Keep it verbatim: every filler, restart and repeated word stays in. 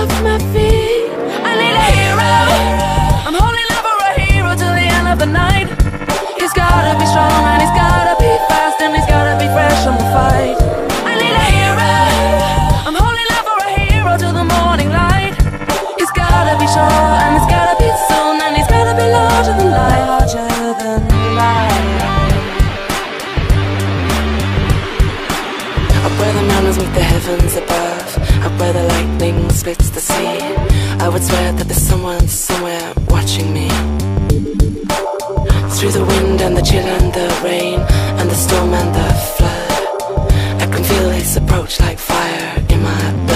off my feet. I need a hero. I'm holding out for a hero till the end of the night. He's gotta be strong and he's gotta be fast and he's gotta be fresh on the fight. I need a hero. I'm holding out for a hero till the morning light. He's gotta be sure and he's gotta be soon and he's gotta be larger than life, larger than life. Up where the mountains meet the heavens above, up where the lightning splits the sea, I would swear that there's someone somewhere watching me. Through the wind and the chill and the rain and the storm and the flood, I can feel his approach like fire in my blood.